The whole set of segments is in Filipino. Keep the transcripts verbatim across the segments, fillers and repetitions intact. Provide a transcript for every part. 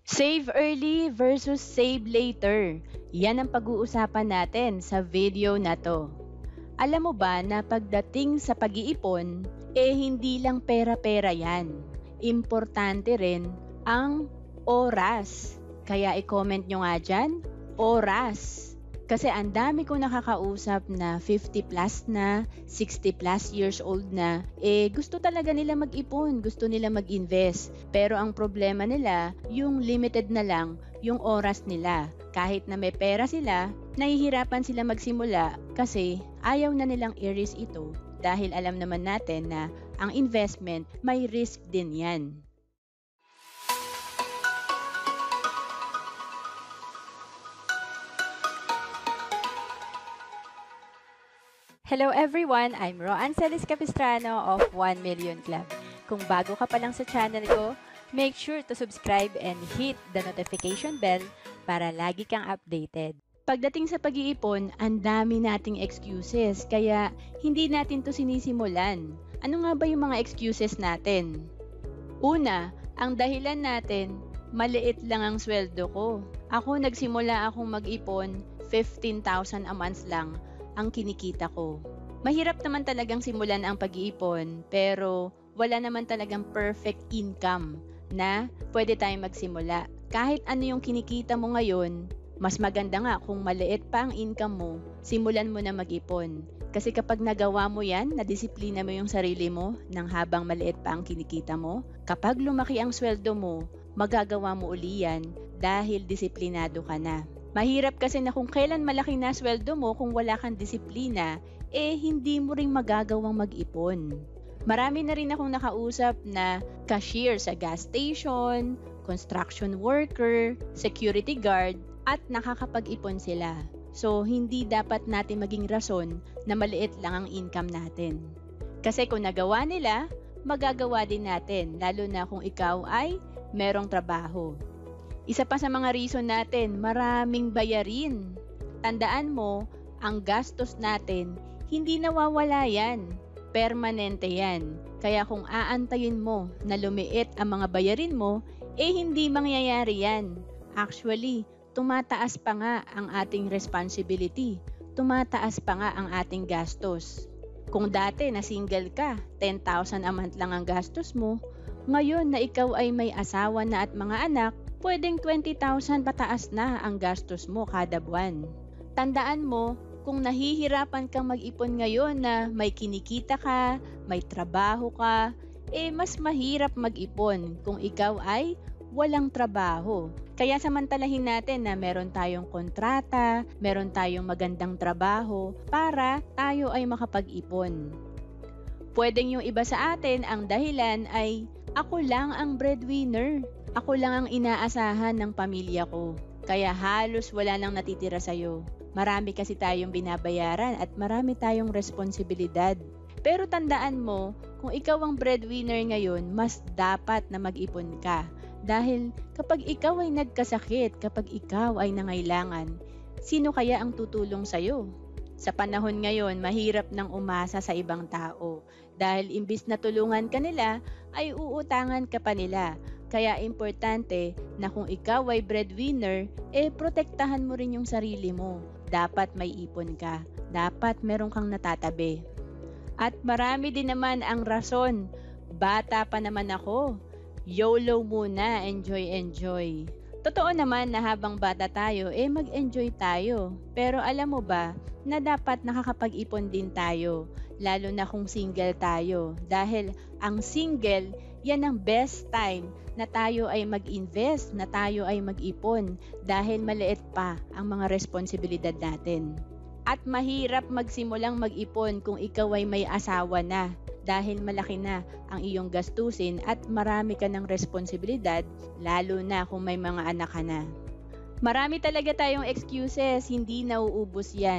Save early versus save later. Yan ang pag-uusapan natin sa video na to. Alam mo ba na pagdating sa pag-iipon, eh hindi lang pera-pera yan. Importante rin ang oras. Kaya i-comment nyo nga dyan, oras. Kasi ang dami kong nakakausap na fifty plus na, sixty plus years old na, eh gusto talaga nila mag-ipon, gusto nila mag-invest. Pero ang problema nila, yung limited na lang yung oras nila. Kahit na may pera sila, nahihirapan sila magsimula kasi ayaw na nilang i-risk ito dahil alam naman natin na ang investment may risk din yan. Hello everyone! I'm Roan Celis Capistrano of one million Club. Kung bago ka pa lang sa channel ko, make sure to subscribe and hit the notification bell para lagi kang updated. Pagdating sa pag-iipon, ang dami nating excuses, kaya hindi natin to sinisimulan. Ano nga ba yung mga excuses natin? Una, ang dahilan natin, maliit lang ang sweldo ko. Ako nagsimula akong mag-ipon, fifteen thousand a month lang ang kinikita ko. Mahirap naman talagang simulan ang pag-iipon, pero wala naman talagang perfect income na pwede tayong magsimula. Kahit ano yung kinikita mo ngayon, mas maganda nga kung maliit pa ang income mo, simulan mo na mag-ipon. Kasi kapag nagawa mo yan, nadisiplina mo yung sarili mo nang habang maliit pa ang kinikita mo, kapag lumaki ang sweldo mo, magagawa mo uli yan dahil disiplinado ka na. Mahirap kasi na kung kailan malaki na sweldo mo kung wala kang disiplina, eh hindi mo rin magagawang mag-ipon. Marami na rin akong nakausap na cashier sa gas station, construction worker, security guard, at nakakapag-ipon sila. So, hindi dapat natin maging rason na maliit lang ang income natin. Kasi kung nagawa nila, magagawa din natin, lalo na kung ikaw ay merong trabaho. Isa pa sa mga reason natin, maraming bayarin. Tandaan mo, ang gastos natin, hindi nawawala yan. Permanente yan. Kaya kung aantayin mo na lumiit ang mga bayarin mo, eh hindi mangyayari yan. Actually, tumataas pa nga ang ating responsibility. Tumataas pa nga ang ating gastos. Kung dati na single ka, ten thousand a month lang ang gastos mo, ngayon na ikaw ay may asawa na at mga anak, pwedeng twenty thousand pataas na ang gastos mo kada buwan. Tandaan mo, kung nahihirapan kang mag-ipon ngayon na may kinikita ka, may trabaho ka, eh mas mahirap mag-ipon kung ikaw ay walang trabaho. Kaya samantalahin natin na meron tayong kontrata, meron tayong magandang trabaho para tayo ay makapag-ipon. Pwedeng yung iba sa atin ang dahilan ay ako lang ang breadwinner. Ako lang ang inaasahan ng pamilya ko, kaya halos wala nang natitira sa'yo. Marami kasi tayong binabayaran at marami tayong responsibilidad. Pero tandaan mo, kung ikaw ang breadwinner ngayon, mas dapat na mag-ipon ka. Dahil kapag ikaw ay nagkasakit, kapag ikaw ay nangailangan, sino kaya ang tutulong sa'yo? Sa panahon ngayon, mahirap nang umasa sa ibang tao. Dahil imbis na tulungan ka nila, ay uutangan ka pa nila. Kaya importante na kung ikaw ay breadwinner, eh protektahan mo rin yung sarili mo. Dapat may ipon ka. Dapat meron kang natatabi. At marami din naman ang rason. Bata pa naman ako. YOLO muna, enjoy, enjoy. Totoo naman na habang bata tayo, eh mag-enjoy tayo. Pero alam mo ba na dapat nakakapag-ipon din tayo, lalo na kung single tayo. Dahil ang single, yan ang best time na tayo ay mag-invest, na tayo ay mag-ipon dahil maliit pa ang mga responsibilidad natin. At mahirap magsimulang mag-ipon kung ikaw ay may asawa na dahil malaki na ang iyong gastusin at marami ka ng responsibilidad, lalo na kung may mga anak ka na. Marami talaga tayong excuses, hindi nauubos yan.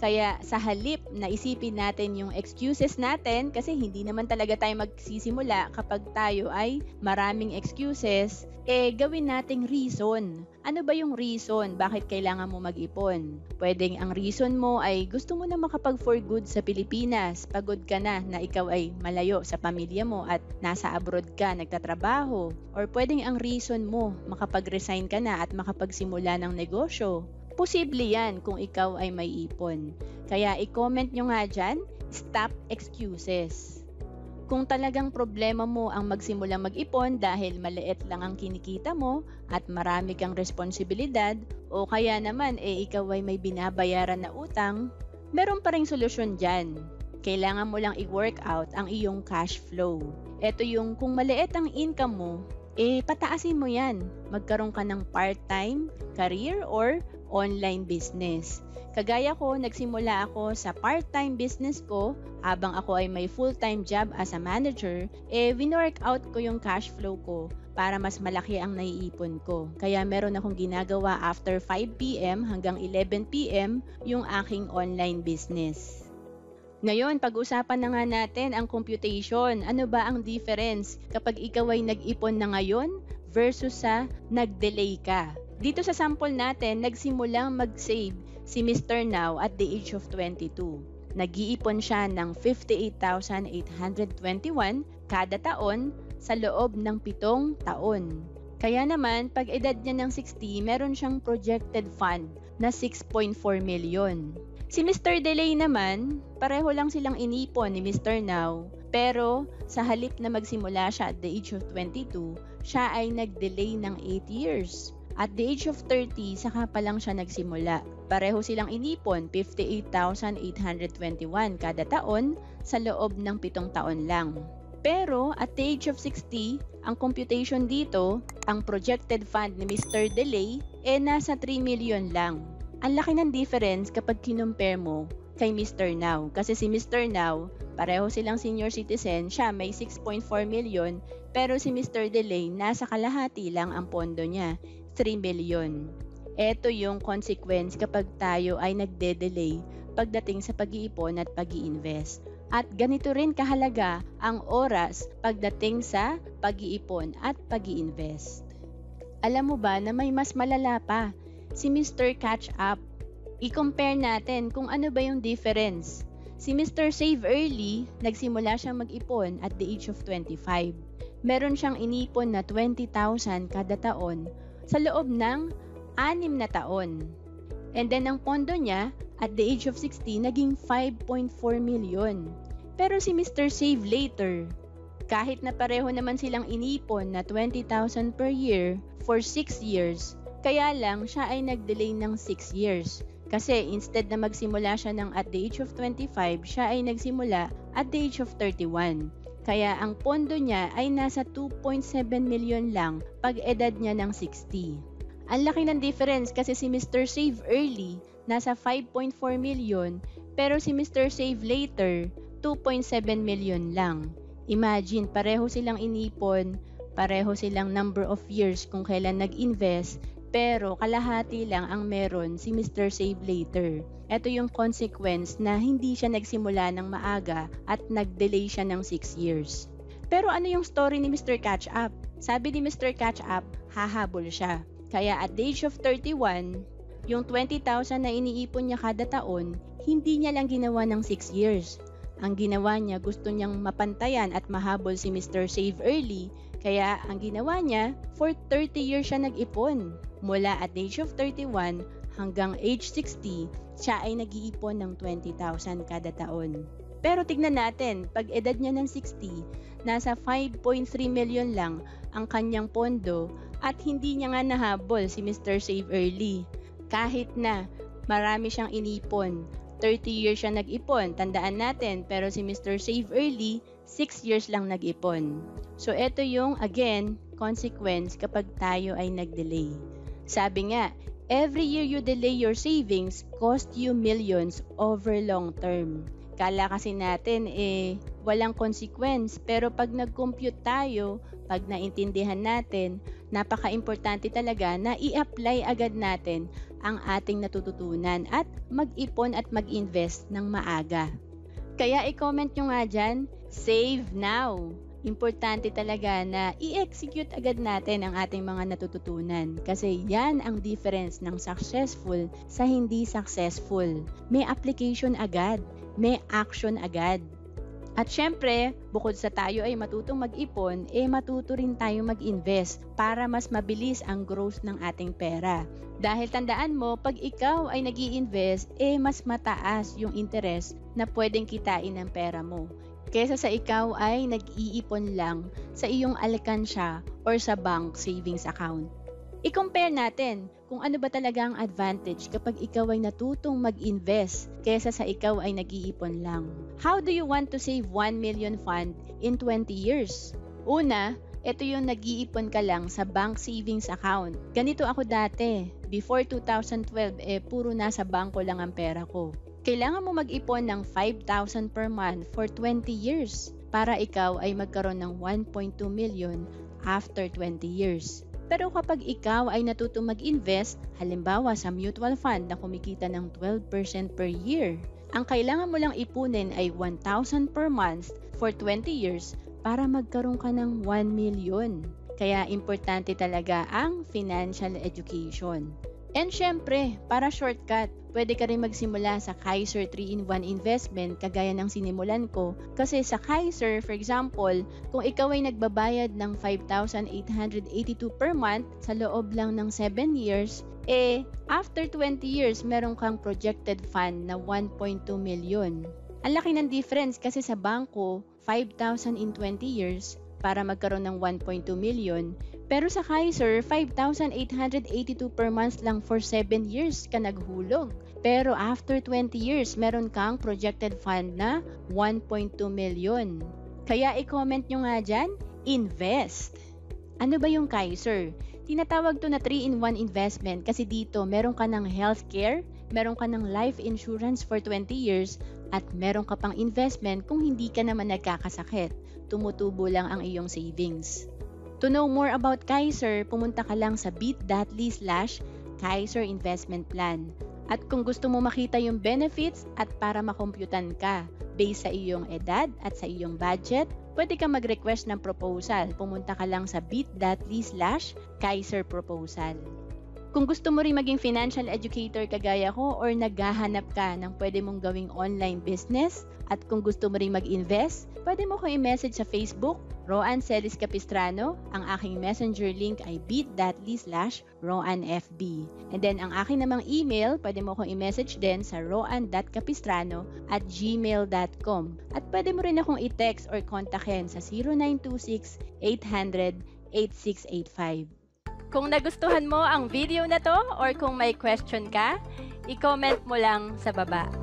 Kaya sa halip na isipin natin yung excuses natin, kasi hindi naman talaga tayo magsisimula kapag tayo ay maraming excuses, eh gawin nating reason. Ano ba yung reason? Bakit kailangan mo mag-ipon? Pwedeng ang reason mo ay gusto mo na makapag-for good sa Pilipinas. Pagod ka na na ikaw ay malayo sa pamilya mo at nasa abroad ka nagtatrabaho. Or pwedeng ang reason mo makapag-resign ka na at makapagsimula ng negosyo. Posible yan kung ikaw ay may ipon. Kaya i-comment nyo nga dyan, stop excuses. Kung talagang problema mo ang magsimula mag-ipon dahil maliit lang ang kinikita mo at marami kang responsibilidad o kaya naman eh ikaw ay may binabayaran na utang, meron pa ring solusyon dyan. Kailangan mo lang i-work out ang iyong cash flow. Ito yung kung maliit ang income mo, eh pataasin mo yan. Magkaroon ka ng part-time, career, or online business. Kagaya ko, nagsimula ako sa part-time business ko habang ako ay may full-time job as a manager, eh win-work out ko yung cash flow ko para mas malaki ang naiipon ko. Kaya meron akong ginagawa after five p m hanggang eleven p m yung aking online business. Ngayon, pag-usapan na nga natin ang computation. Ano ba ang difference kapag ikaw ay nag-ipon na ngayon versus sa nag-delay ka? Dito sa sample natin, nagsimulang mag-save si Mister Now at the age of twenty-two. Nag-iipon siya ng fifty-eight thousand eight hundred twenty-one kada taon sa loob ng pitong taon. Kaya naman, pag edad niya ng sixty, meron siyang projected fund na six point four million. Si Mister Delay naman, pareho lang silang inipon ni Mister Now, pero sa halip na magsimula siya at the age of twenty-two, siya ay nag-delay ng eight years. At the age of thirty, saka pa lang siya nagsimula. Pareho silang inipon, fifty-eight thousand eight hundred twenty-one kada taon sa loob ng pitong taon lang. Pero at the age of sixty, ang computation dito, ang projected fund ni Mister Delay, eh nasa three million lang. Ang laki ng difference kapag kinumpare mo kay Mister Now. Kasi si Mister Now, pareho silang senior citizen, siya may six point four million, pero si Mister Delay, nasa kalahati lang ang pondo niya, three million. Ito yung consequence kapag tayo ay nagde-delay pagdating sa pag-iipon at pag-i-invest. At ganito rin kahalaga ang oras pagdating sa pag-iipon at pag-i-invest. Alam mo ba na may mas malala pa, si Mister Catch Up. I-compare natin kung ano ba yung difference. Si Mister Save Early, nagsimula siyang mag-ipon at the age of twenty-five. Meron siyang inipon na twenty thousand kada taon sa loob ng anim na taon. And then ang pondo niya at the age of sixty naging five point four million. Pero si Mister Save Later, kahit na pareho naman silang inipon na twenty thousand per year for six years, kaya lang siya ay nag-delay ng six years. Kasi instead na magsimula siya ng at the age of twenty-five, siya ay nagsimula at the age of thirty-one. Kaya ang pondo niya ay nasa two point seven million lang pag edad niya ng sixty. Ang laki ng difference kasi si Mister Save Early nasa five point four million pero si Mister Save Later two point seven million lang. Imagine, pareho silang inipon, pareho silang number of years kung kailan nag-invest, pero kalahati lang ang meron si Mister Save Later. Ito yung consequence na hindi siya nagsimula ng maaga at nag-delay siya ng six years. Pero ano yung story ni Mister Catch Up? Sabi ni Mister Catch Up, hahabol siya. Kaya at the age of thirty-one, yung twenty thousand na iniipon niya kada taon, hindi niya lang ginawa ng six years. Ang ginawa niya, gusto niyang mapantayan at mahabol si Mister Save Early, kaya ang ginawa niya, for thirty years siya nag-ipon. Mula at the age of thirty-one hanggang age sixty, siya ay nag-iipon ng twenty thousand kada taon. Pero tignan natin, pag edad niya ng sixty, nasa five point three million lang ang kanyang pondo at hindi niya nga nahabol si Mister Save Early. Kahit na marami siyang inipon, thirty years siya nag-ipon, tandaan natin, pero si Mister Save Early, six years lang nag-ipon. So ito yung, again, consequence kapag tayo ay nag-delay. Sabi nga, every year you delay your savings cost you millions over long term. Kala kasi natin eh walang consequence, pero pag nag-compute tayo, pag naintindihan natin, napaka-importante talaga na i-apply agad natin ang ating natututunan at mag-ipon at mag-invest ng maaga. Kaya i-comment nyo nga dyan, save now! Importante talaga na i-execute agad natin ang ating mga natututunan kasi yan ang difference ng successful sa hindi successful. May application agad, may action agad. At syempre, bukod sa tayo ay matutong mag-ipon, eh matuto rin tayo mag-invest para mas mabilis ang growth ng ating pera. Dahil tandaan mo, pag ikaw ay nag-i-invest, eh mas mataas yung interest na pwedeng kitain ng pera mo kesa sa ikaw ay nag-iipon lang sa iyong alkansya or sa bank savings account. I-compare natin kung ano ba talaga ang advantage kapag ikaw ay natutong mag-invest kesa sa ikaw ay nag-iipon lang. How do you want to save one million fund in twenty years? Una, ito yung nag-iipon ka lang sa bank savings account. Ganito ako dati. Before two thousand twelve, eh puro nasa bangko lang ang pera ko. Kailangan mo mag-ipon ng five thousand per month for twenty years para ikaw ay magkaroon ng one point two million after twenty years. Pero kapag ikaw ay natutong mag-invest, halimbawa sa mutual fund na kumikita ng twelve percent per year, ang kailangan mo lang ipunin ay one thousand per month for twenty years para magkaroon ka ng one million. Kaya importante talaga ang financial education. And syempre, para shortcut, pwede ka rin magsimula sa Kaiser three in one investment kagaya ng sinimulan ko. Kasi sa Kaiser, for example, kung ikaw ay nagbabayad ng five thousand eight hundred eighty-two per month sa loob lang ng seven years, eh, after twenty years, meron kang projected fund na one point two million. Ang laki ng difference kasi sa bangko, five thousand in twenty years para magkaroon ng one point two million. Pero sa Kaiser, five thousand eight hundred eighty-two per month lang for seven years ka naghulog. Pero after twenty years, meron kang projected fund na one point two million. Kaya i-comment nyo nga dyan, invest! Ano ba yung Kaiser? Tinatawag to na three in one investment kasi dito meron ka ng healthcare, meron ka ng life insurance for twenty years, at meron ka pang investment kung hindi ka naman nagkakasakit. Tumutubo lang ang iyong savings. To know more about Kaiser, pumunta ka lang sa bit.ly slash Kaiser Investment Plan. At kung gusto mo makita yung benefits at para makomputan ka based sa iyong edad at sa iyong budget, pwede ka mag-request ng proposal. Pumunta ka lang sa bit.ly slash Kaiser Proposal. Kung gusto mo rin maging financial educator kagaya ko or naghahanap ka ng pwede mong gawing online business at kung gusto mo rin mag-invest, pwede mo ko i-message sa Facebook, Roan Celis Capistrano. Ang aking messenger link ay bit.ly slash roanfb. And then ang aking namang email, pwede mo ko i-message din sa roan.capistrano at gmail dot com. At pwede mo rin akong i-text or kontakin sa zero nine two six, eight hundred, eight six eight five. Kung nagustuhan mo ang video na to or kung may question ka, i-comment mo lang sa baba.